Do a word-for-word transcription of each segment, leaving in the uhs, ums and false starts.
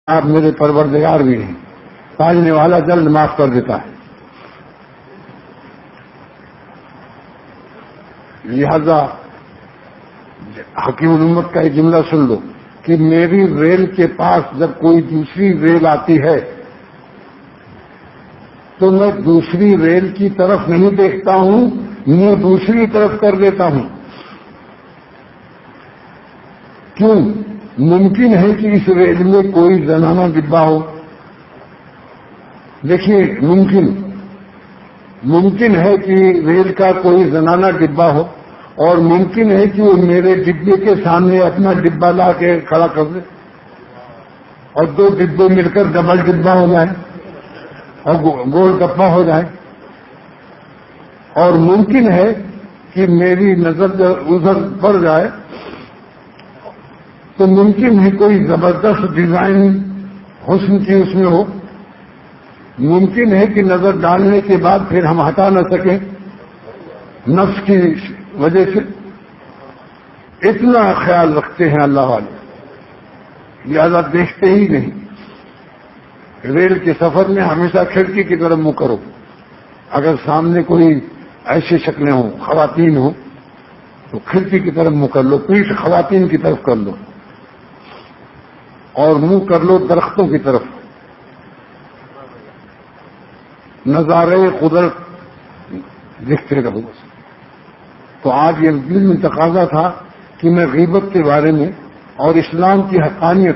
آپ میرے پروردگار بھی ہیں، تاجنے والا جلد معاف کر دیتا ہے. لہذا حکیم الامت کا ایک جملہ سن لو کہ میری ریل کے پاس جب کوئی دوسری ریل آتی ہے تو میں دوسری ریل کی طرف نہیں دیکھتا ہوں، میں دوسری طرف کر دیتا ہوں. کیوں؟ ممکن ہے کہ اس ریل میں کوئی زنانہ ڈبہ ہو. دیکھیے، ممکن ممکن ہے کہ ریل کا کوئی زنانہ ڈبہ ہو، اور ممکن ہے کہ وہ میرے ڈبے کے سامنے اپنا ڈبہ لا کے کھڑا کر دے اور دو ڈبے مل کر ڈبل ڈبہ ہو جائے اور گول گپا ہو جائے. اور ممکن ہے کہ میری نظر جب ادھر پڑ جائے تو ممکن ہے کوئی زبردست ڈیزائن حسن کی اس میں ہو. ممکن ہے کہ نظر ڈالنے کے بعد پھر ہم ہٹا نہ سکیں نفس کی وجہ سے. اتنا خیال رکھتے ہیں اللہ والے، لہذا دیکھتے ہی نہیں. ریل کے سفر میں ہمیشہ کھڑکی کی طرف منہ کرو. اگر سامنے کوئی ایسی شکلیں ہوں، خواتین ہوں، تو کھڑکی کی طرف منہ کر لو، پیٹھ خواتین کی طرف کر لو اور منہ کر لو درختوں کی طرف. نظارے قدرت دیکھتے رہو. تو آج یہ دل میں تقاضا تھا کہ میں غیبت کے بارے میں اور اسلام کی حقانیت،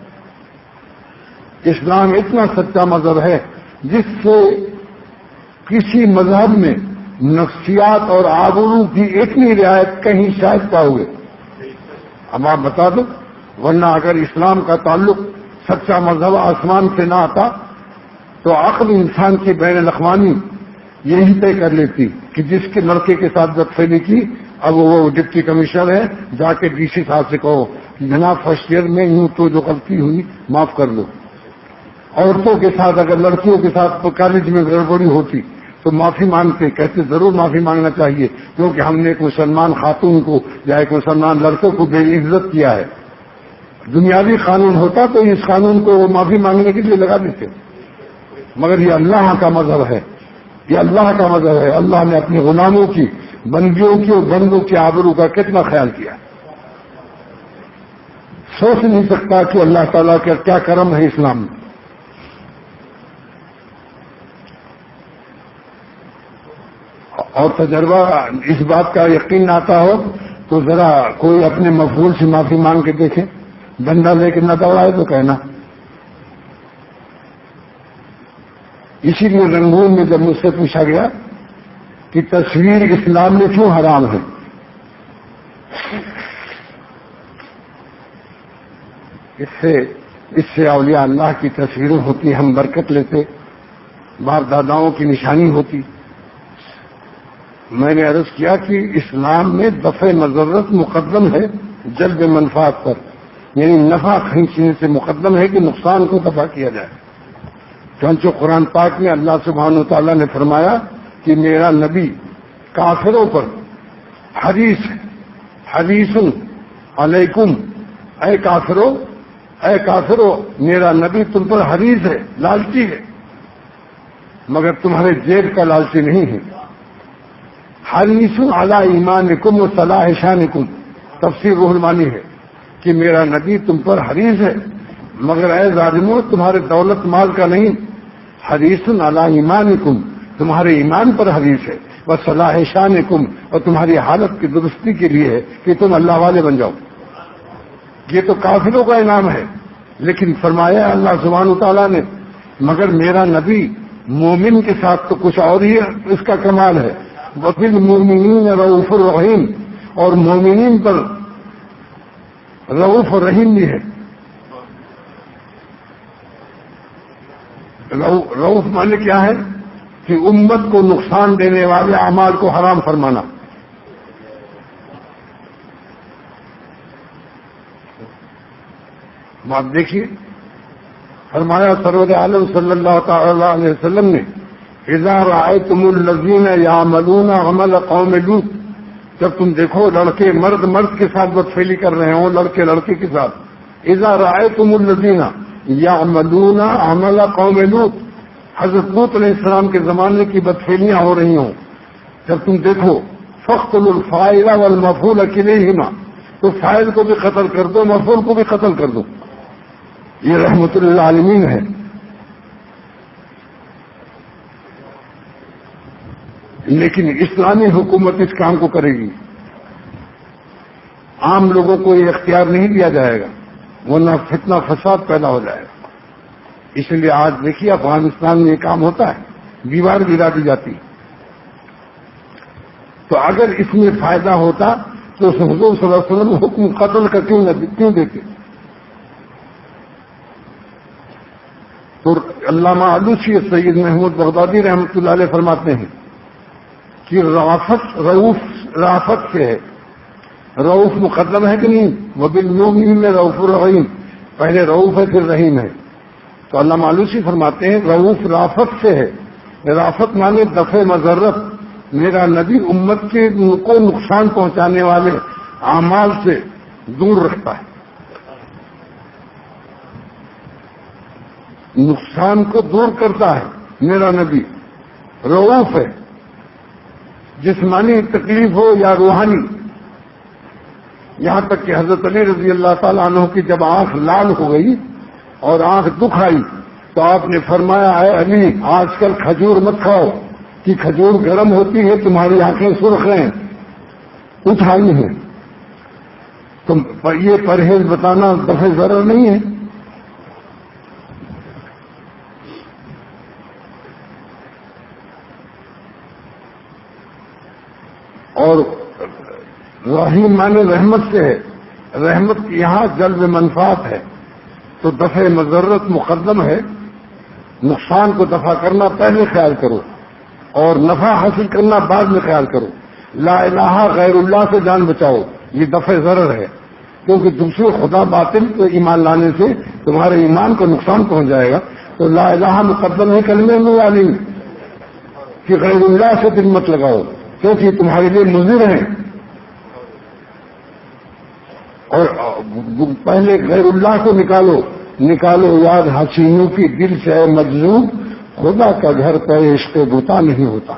اسلام اتنا سچا مذہب ہے جس سے کسی مذہب میں نفسیات اور آبرو کی اتنی رعایت کہیں شاید پاؤ گے. اب آپ بتا دو، ورنہ اگر اسلام کا تعلق سچا مذہب آسمان سے نہ آتا تو عقل انسان کی بین الاقوامی یہی طے کر لیتی کہ جس کے لڑکے کے ساتھ بدفعلی کی اب وہ ڈپٹی کمشنر ہے، جا کے ڈی سی صاحب سے کہو جناب فرسٹ ایئر میں یوں تو جو غلطی ہوئی معاف کر لو. عورتوں کے ساتھ اگر لڑکیوں کے ساتھ کالج میں گڑبڑی ہوتی تو معافی مانگتے، کہتے ضرور معافی مانگنا چاہیے کیونکہ ہم نے ایک مسلمان خاتون کو یا ایک مسلمان لڑکے کو بے عزت کیا ہے. دنیاوی قانون ہوتا تو اس قانون کو معافی مانگنے کے لیے لگا دیتے، مگر یہ اللہ کا مذہب ہے، یہ اللہ کا مذہب ہے. اللہ نے اپنے غلاموں کی، بندیوں کی اور بندوں کی آبرو کا کتنا خیال کیا. سوچ نہیں سکتا کہ اللہ تعالیٰ کا کیا کرم ہے اسلام میں. اور تجربہ اس بات کا یقین آتا ہو تو ذرا کوئی اپنے مفعول سے معافی مانگ کے دیکھے. ڈنڈا لے کے نہ دوڑائے تو کہنا. اسی لیے رنگون میں جب مجھ سے پوچھا گیا کہ تصویر اسلام میں کیوں حرام ہے، اس سے اس سے اولیاء اللہ کی تصویریں ہوتی، ہم برکت لیتے، باپ داداؤں کی نشانی ہوتی. میں نے عرض کیا کہ اسلام میں دفع مضرت مقدم ہے جلب منفعت پر، یعنی نفع کھینچنے سے مقدم ہے کہ نقصان کو دفع کیا جائے. چنانچہ قرآن پاک میں اللہ سبحانہ وتعالیٰ نے فرمایا کہ میرا نبی کافروں پر حریص ہے. حریص علیکم، اے کافروں اے کافروں میرا نبی تم پر حریص ہے، لالچی ہے، مگر تمہارے جیب کا لالچی نہیں ہے. حریص علی ایمانکم و صلاح شانکم، تفسیر روح المانی ہے کہ میرا نبی تم پر حریص ہے، مگر اے ظالموں تمہارے دولت مال کا نہیں. حریص علی ایمانکم، تمہارے ایمان پر حریص ہے، و صلاح شانکم، اور تمہاری حالت کی درستی کے لیے ہے کہ تم اللہ والے بن جاؤ. یہ تو کافروں کا انعام ہے، لیکن فرمایا اللہ سبحانہ تعالیٰ نے مگر میرا نبی مومن کے ساتھ تو کچھ اور ہی اس کا کمال ہے. وَبِالْمُؤْمِنِينَ رَءُوفٌ رَحِيمٌ، اور مومنین پر رؤوف اور رحیم بھی ہے. رؤوف معنی کیا ہے کہ امت کو نقصان دینے والے اعمال کو حرام فرمانا. آپ دیکھیے فرمایا سرور عالم صلی اللہ تعالی علیہ وسلم نے اذا رأيتم الذين يعملون عمل قوم لوط، جب تم دیکھو لڑکے مرد مرد کے ساتھ بدفعلی کر رہے ہوں، لڑکے لڑکے کے ساتھ. اذا رأيتم الذين، یعملون عمل قوم لوط، حضرت لوط علیہ السلام کے زمانے کی بدفعلیاں ہو رہی ہوں، جب تم دیکھو فاقتلوا الفاعل والمفعول کلیہما، تو فاعل کو بھی قتل کر دو، مفعول کو بھی قتل کر دو. یہ رحمت للعالمین ہے. لیکن اسلامی حکومت اس کام کو کرے گی، عام لوگوں کو یہ اختیار نہیں دیا جائے گا، ورنہ فتنہ فساد پیدا ہو جائے گا. اس لیے آج دیکھیے افغانستان میں یہ کام ہوتا ہے، دیوار گرا دی جاتی. تو اگر اس میں فائدہ ہوتا تو حضور صلی اللہ علیہ وسلم حکم قتل کا کیوں نہ کیوں دیتے؟ تو علامہ آلوسی سید محمود بغدادی رحمۃ اللہ علیہ فرماتے ہیں کہ رافت رعوف رافت سے ہے. رعوف مقدم ہے کہ نہیں؟ وبالمؤمنین میں رعوف الرحیم، پہلے رعوف ہے پھر رحیم ہے. تو علامہ آلوسی فرماتے ہیں رعوف رافت سے ہے. رافت مانے دفع مضرت، میرا نبی امت کے کو نقصان پہنچانے والے اعمال سے دور رکھتا ہے، نقصان کو دور کرتا ہے. میرا نبی رعوف ہے، جسمانی تکلیف ہو یا روحانی. یہاں تک کہ حضرت علی رضی اللہ تعالیٰ عنہ کی جب آنکھ لال ہو گئی اور آنکھ دکھ آئی تو آپ نے فرمایا اے علی آج کل کھجور مت کھاؤ کہ کھجور گرم ہوتی ہے، تمہاری آنکھیں سرخ ہیں، اٹھائی ہیں. تم یہ پرہیز بتانا دفع ضرر نہیں ہے. اور رحیم مانے رحمت سے ہے، رحمت یہاں جلب منفعت ہے. تو دفع مضرت مقدم ہے، نقصان کو دفع کرنا پہلے خیال کرو اور نفع حاصل کرنا بعد میں خیال کرو. لا الہ غیر اللہ سے جان بچاؤ، یہ دفع ضرر ہے، کیونکہ دوسرے خدا باطل کو ایمان لانے سے تمہارے ایمان کو نقصان پہنچ جائے گا. تو لا الہ مقدم ہے کلمے میں والی کہ غیر اللہ سے دل مت لگاؤ، کیونکہ تمہارے لیے مضر ہیں. اور پہلے غیر اللہ کو نکالو نکالو یاد حسینوں کی دل سے مجذوب، خدا کا گھر پہ عشق بوتا نہیں ہوتا.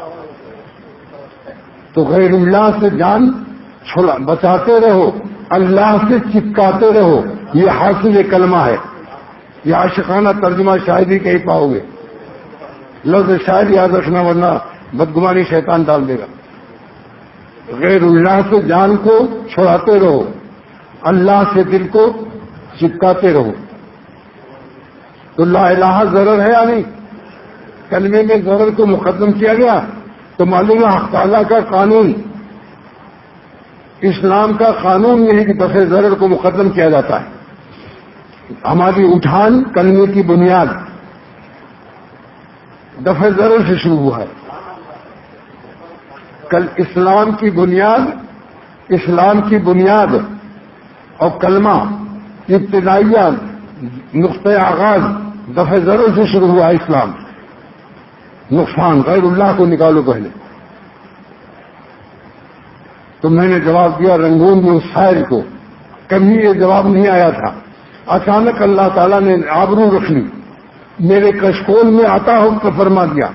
تو غیر اللہ سے جان چھوڑا بچاتے رہو، اللہ سے چپکاتے رہو. یہ حاصل کلمہ ہے. یہ عاشقانہ ترجمہ شاعری کا ہی پاؤ گے. لفظ شاعر یاد رکھنا ورنہ بدگمانی شیطان ڈال دے گا. غیر اللہ سے جان کو چھوڑاتے رہو، اللہ سے دل کو چپکاتے رہو. تو لا الہ ضرر ہے یا نہیں؟ کلمے میں ضرر کو مقدم کیا گیا. تو معلوم ہے حق تعالیٰ کا قانون، اسلام کا قانون یہ ہے کہ دفع ضرر کو مقدم کیا جاتا ہے. ہماری اٹھان کلمے کی بنیاد دفع ضرر سے شروع ہوا ہے. کل اسلام کی بنیاد اسلام کی بنیاد اور کلمہ ابتدائیہ نقطۂ آغاز دفع ضرر سے شروع ہوا ہے. اسلام نقصان غیر اللہ کو نکالو پہلے. تو میں نے جواب دیا رنگون میں اس شاعر کو، کبھی یہ جواب نہیں آیا تھا. اچانک اللہ تعالیٰ نے آبرو رکھ لی، میرے کشکول میں آتا ہو تو فرما دیا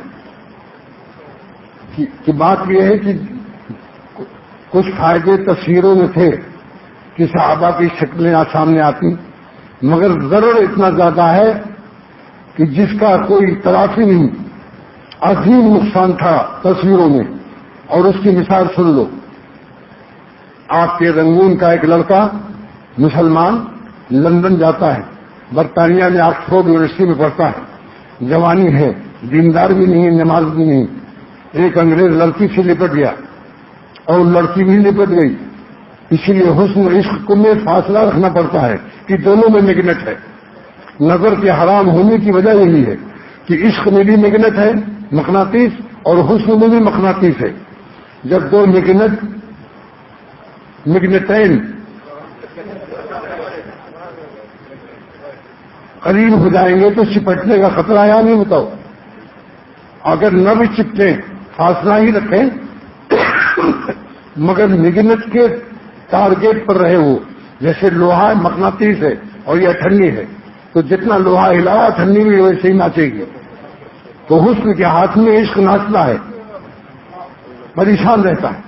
کہ بات یہ ہے کہ کچھ فائدے تصویروں میں تھے کہ صحابہ کی شکلیں سامنے آتی، مگر ضرر اتنا زیادہ ہے کہ جس کا کوئی تلافی نہیں. عظیم نقصان تھا تصویروں میں، اور اس کی مثال سن لو. آپ کے رنگون کا ایک لڑکا مسلمان لندن جاتا ہے، برطانیہ میں آکسفورڈ یونیورسٹی میں پڑھتا ہے، جوانی ہے، دیندار بھی نہیں، نماز بھی نہیں. ایک انگریز لڑکی سے لپٹ گیا اور لڑکی بھی لپٹ گئی. اسی لیے حسن عشق کو میں فاصلہ رکھنا پڑتا ہے کہ دونوں میں میگنٹ ہے. نظر کے حرام ہونے کی وجہ یہی ہے کہ عشق میں بھی میگنٹ ہے مقناطیس اور حسن میں بھی مقناطیس ہے. جب دو میگنٹ میگنیٹائن قریب ہو جائیں گے تو چپٹنے کا خطرہ یا نہیں بتاؤ؟ اگر نہ بھی چپٹیں فاصلہ ہی رکھیں مگر میگنٹ کے ٹارگیٹ پر رہے وہ، جیسے لوہا مقناطیس ہے اور یہ ٹھنڈی ہے، تو جتنا لوہا ہلایا ٹھنڈی بھی ویسے ہی ناچے گی. تو حسن کے ہاتھ میں عشق ناچتا ہے، پریشان رہتا ہے.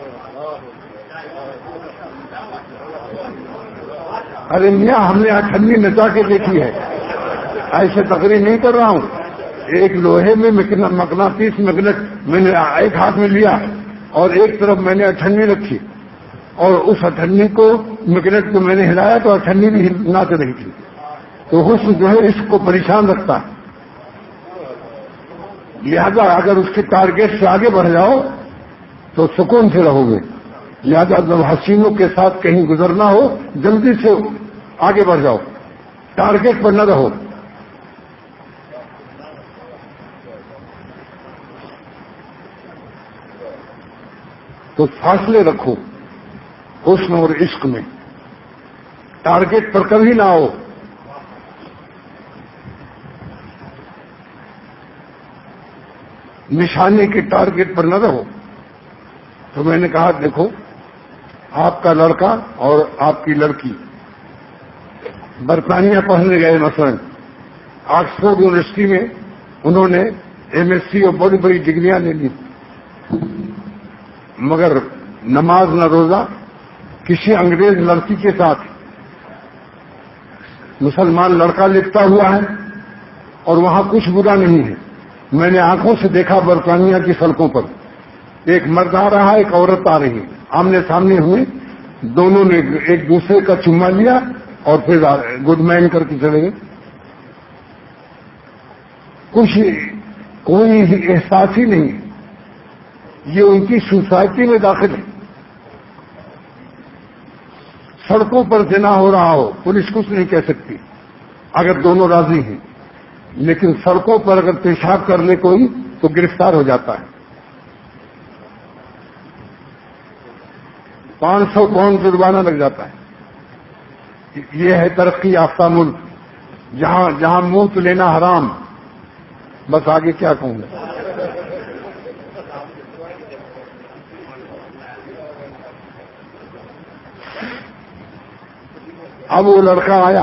ارے میاں ہم نے ٹھنڈی نچا کے دیکھی ہے، ایسے تقریر نہیں کر رہا ہوں. ایک لوہے میں مقناطیس میگنیٹ میں نے ایک ہاتھ میں لیا اور ایک طرف میں نے اٹھنی رکھی اور اس اٹھنی کو میگنیٹ کو میں نے ہلایا تو اٹھنی بھی ناچ رہی تھی. تو حسن جو ہے اس کو پریشان رکھتا ہے. لہذا اگر اس کے ٹارگیٹ سے آگے بڑھ جاؤ تو سکون سے رہو گے. لہذا جب حسینوں کے ساتھ کہیں گزرنا ہو جلدی سے آگے بڑھ جاؤ، ٹارگیٹ پر نہ رہو. تو فاصلے رکھو حسن اور عشق میں، ٹارگیٹ پر کبھی نہ آؤ. نشانے کے ٹارگیٹ پر نہ رہو. تو میں نے کہا دیکھو آپ کا لڑکا اور آپ کی لڑکی برطانیہ پڑھنے گئے، مثلا آکسفورڈ یونیورسٹی میں انہوں نے ایم ایس سی اور بڑی بڑی ڈگریاں لے لی، مگر نماز نہ روزہ کسی انگریز لڑکی کے ساتھ مسلمان لڑکا لکھتا ہوا ہے اور وہاں کچھ برا نہیں ہے. میں نے آنکھوں سے دیکھا برطانیہ کی سڑکوں پر ایک مرد آ رہا ہے، ایک عورت آ رہی ہے، آمنے سامنے ہوئے، دونوں نے ایک دوسرے کا چما لیا اور پھر گڈ مین کر کے چلے گئے. کچھ کوئی احساس ہی نہیں. یہ ان کی سوسائٹی میں داخل ہے. سڑکوں پر زنا ہو رہا ہو پولیس کچھ نہیں کہہ سکتی اگر دونوں راضی ہیں، لیکن سڑکوں پر اگر پیشاب کر لے کوئی تو گرفتار ہو جاتا ہے. پانچ سو پاؤنڈ جرمانہ لگ جاتا ہے. یہ ہے ترقی یافتہ ملک جہاں جہاں منہ تو لینا حرام. بس آگے کیا کہوں گا. اب وہ لڑکا آیا،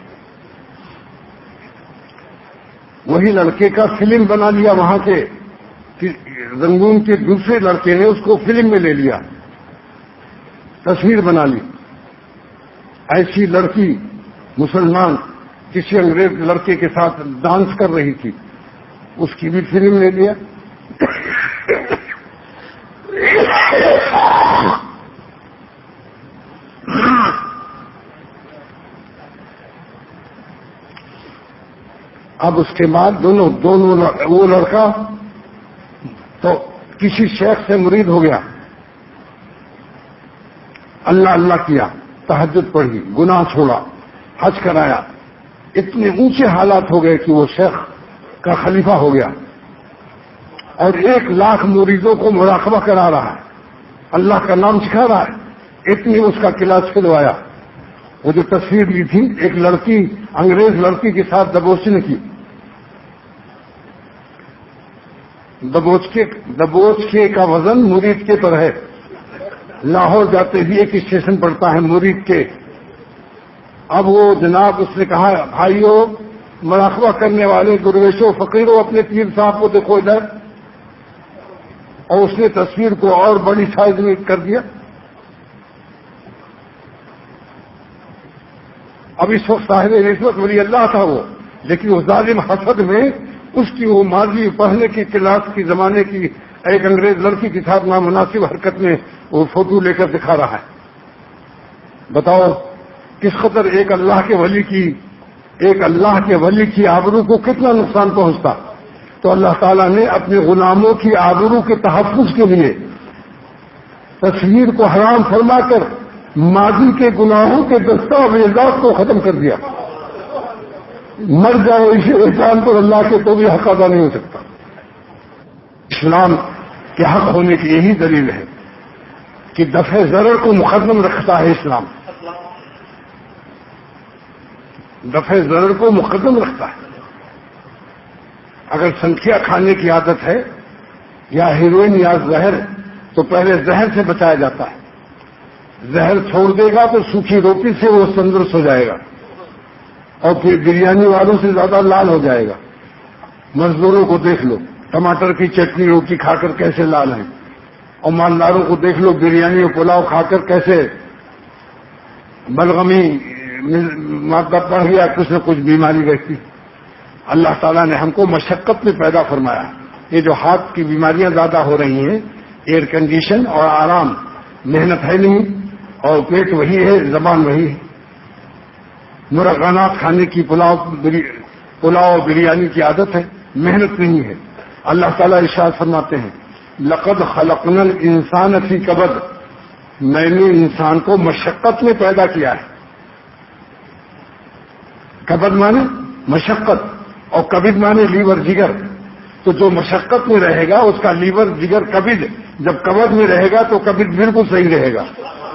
وہی لڑکے کا فلم بنا لیا وہاں سے، رنگون کے دوسرے لڑکے نے اس کو فلم میں لے لیا، تصویر بنا لی. ایسی لڑکی مسلمان کسی انگریز لڑکے کے ساتھ ڈانس کر رہی تھی، اس کی بھی فلم لے لیا. اب اس کے بعد دونوں دونوں وہ لڑکا تو کسی شیخ سے مرید ہو گیا، اللہ اللہ کیا، تہجد پڑھی، گناہ چھوڑا، حج کرایا. اتنے اونچے حالات ہو گئے کہ وہ شیخ کا خلیفہ ہو گیا اور ایک لاکھ مریدوں کو مراقبہ کرا رہا ہے، اللہ کا نام سکھا رہا ہے. اتنی اس کا کلاس کھلوایا. وہ جو تصویر لی تھی ایک لڑکی انگریز لڑکی کے ساتھ دبوچ نے کی. دبوچ کے دبوچ کے کا وزن مرید کے پر ہے. لاہور جاتے ہی ایک اسٹیشن پڑتا ہے مرید کے. اب وہ جناب اس نے کہا بھائیو مراقبہ کرنے والے درویشوں فقیروں اپنے پیر صاحب کو دیکھو ادھر، اور اس نے تصویر کو اور بڑی سائز میں کر دیا. اب اس وقت صاحب رشوت ولی اللہ تھا وہ، لیکن وہ ظالم حسد میں اس کی وہ ماضی پڑھنے کی کلاس کی زمانے کی ایک انگریز لڑکی کے ساتھ نامناسب حرکت میں وہ فوٹو لے کر دکھا رہا ہے. بتاؤ کس قدر ایک اللہ کے ولی کی ایک اللہ کے ولی کی آبرو کو کتنا نقصان پہنچتا. تو اللہ تعالیٰ نے اپنے غلاموں کی آبرو کے تحفظ کے لیے تصویر کو حرام فرما کر ماضی کے گناہوں کے دستاویزات کو ختم کر دیا. مر جاؤ اسی احسان پر اللہ کے تو بھی حق ادا نہیں ہو سکتا. اسلام کے حق ہونے کی یہی دلیل ہے کہ دفع ضرر کو مقدم رکھتا ہے. اسلام دفع ضرر کو مقدم رکھتا ہے. اگر سنکھیا کھانے کی عادت ہے یا ہیروئن یا زہر تو پہلے زہر سے بچایا جاتا ہے. زہر چھوڑ دے گا تو سوکھی روٹی سے وہ تندرست ہو جائے گا. اور پھر بریانی والوں سے زیادہ لال ہو جائے گا. مزدوروں کو دیکھ لو ٹماٹر کی چٹنی روٹی کھا کر کیسے لال ہیں، اور مالداروں کو دیکھ لو بریانی اور پلاؤ کھا کر کیسے بلغمی مادہ پڑ گیا، کچھ نہ کچھ بیماری رہتی. اللہ تعالیٰ نے ہم کو مشقت میں پیدا فرمایا. یہ جو ہاتھ کی بیماریاں زیادہ ہو رہی ہیں، ایئر کنڈیشن اور آرام، محنت ہے نہیں، اور پیٹ وہی ہے زبان وہی ہے. مرغانات کھانے کی پلاؤ پلاؤ بریانی کی عادت ہے، محنت نہیں ہے. اللہ تعالیٰ ارشاد فرماتے ہیں لقد خلقنا الانسان فی کبد، میں نے انسان کو مشقت میں پیدا کیا ہے. کبد مانے مشقت، اور کبد مانے لیور جگر. تو جو مشقت میں رہے گا اس کا لیور جگر کبد، جب کبد میں رہے گا تو کبد بالکل صحیح رہے گا.